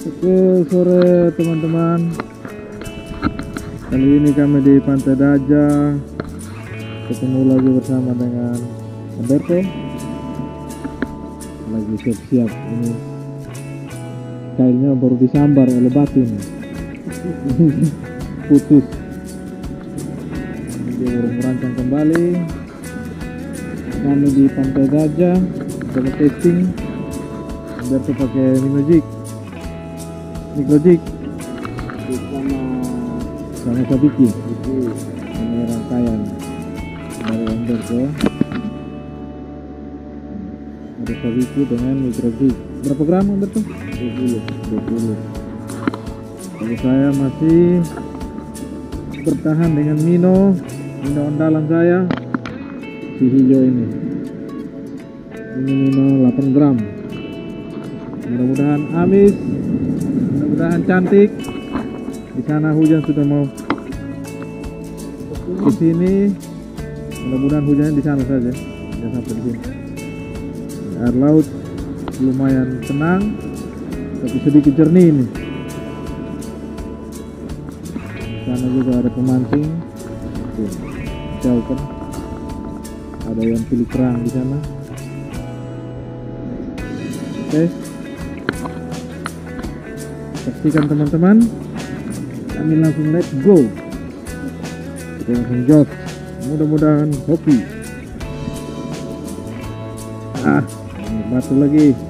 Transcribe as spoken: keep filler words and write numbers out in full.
Oke, sore teman-teman. Kali ini kami di Pantai Daja, ketemu lagi bersama dengan Umberto. Lagi siap-siap, ini kailnya baru disambar oleh batu ini. Putus. Dia baru merancang kembali. Kami di Pantai Daja, coba testing. Umberto pakai Micro-Jig Micro-Jig sama sama Sabiki. itu Ini rangkaian dari Umberto. Ada Sabiki dengan Micro-Jig. Berapa gram Umberto? dua puluh. dua puluh. Kalau saya masih bertahan dengan Mino Mino andalan saya, si hijau ini. Ini Mino delapan gram. Mudah-mudahan amis, mudah-mudahan cantik. Di sana hujan sudah mau ke sini. Mudah-mudahan hujannya di sana saja, jangan sampai di sini. Air laut lumayan tenang, tapi sedikit jernih ini. Di sana juga ada pemancing. Tuh, jauh kan? Ada yang pilih kerang di sana. Oke. Saksikan teman-teman, kami langsung let's go, kita langsung jog, mudah-mudahan hoki. Ah, batu lagi.